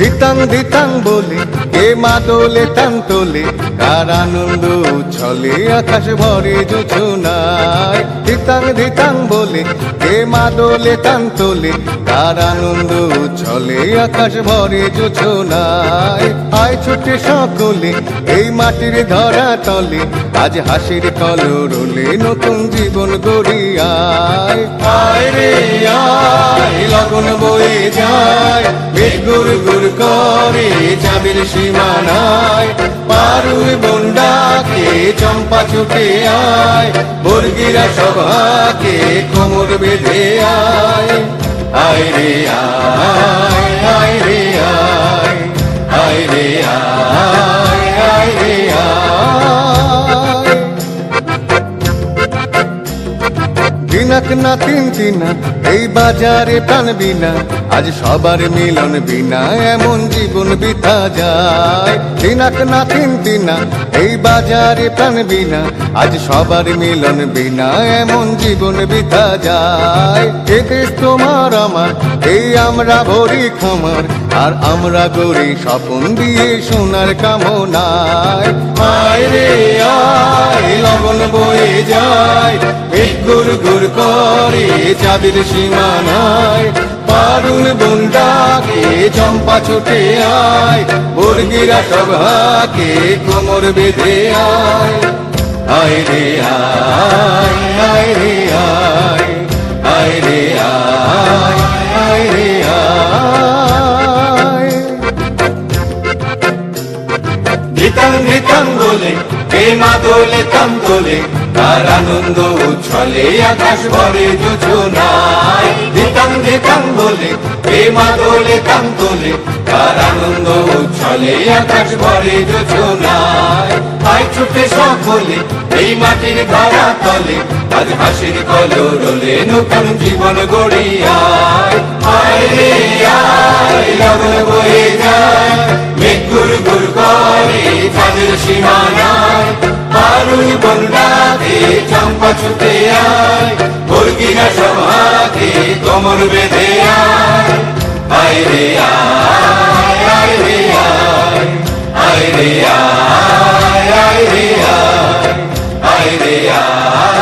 ধিতাং ধিতাং বলে কে মাদলে তান তোলে, কার আনন্দ উচ্ছলে আকাশ ভরে জোছনায়। ধিতাং ধিতাং বলে কে মাদলে তান তোলে, কার আনন্দ উচ্ছলে আকাশ ভরে জোছনায়। আয় ছুটে সকলে এই মাটির ধরা তলে, আজ হাসির কলরলে নতুন জীবন গড়ি আয়। আয় রে আয় লগন বয়ে যায়, মেঘ গুর গুর করে চাঁদের সীমানায়। পারুই বন্ডাকে চম্পা ছুটে আয়, বর্গিরা সভাকে কোমর বেঁধে আয়। আয় রে আয়, আয় রে আয়, আয় রে আয়, আয় রে আয়। দিনাক না তিন তিনা এই বাজারে প্রাণ বিনা, আজ সবার মিলন বিনা এমন জীবন বিতা যায়। দিনাক না তিন তিনা এই বাজারে প্রাণ বিনা, আজ সবার মিলন বিনা এমন জীবন বিতা যায়। এ দেশ তোমার আমার, এই আমরা ভরি খামার, আর আমরা গড়ি স্বপন দিয়ে সোনার কামনায়। আয় রে আয় লগন বয়ে যায়, মেঘ গুর গুর করে চাঁদের সীমানায়। পারুল বন্ডাকে চম্পা ছুটে আয়, বর্গিরা সভাকে কোমর বেঁধে আয়। আয় রে আয়, আয় রে আয়, আয় রে আয়, আয় রে আয়। ধিতাং ধিতাং বলে কে মাদলে তান তোলে, কার আনন্দ উচ্ছলে আকাশ ভরে জোছনায়। ধিতাং ধিতাং বলে কে মাদলে তান তোলে, কার আনন্দ উচ্ছলে আকাশ ভরে জোছনায়। আয় ছুটে সকলে এই মাটির ধরা তলে, আজ হাসির কলরলে নতুন জীবন গড়ি আয়। আয় রে আয় লগন বয়ে যায়, মেঘ গুর গুর করে চাঁদের সীমানায়। পারুই বন্ডাকে চম্পা ছুটে আয়, বর্গিরা সভাকে কোমর বেঁধে আয়। আয় রে আয়, আয় রে আয়, আয় রে আয়, আয় রে আয়, আয় রে আয়।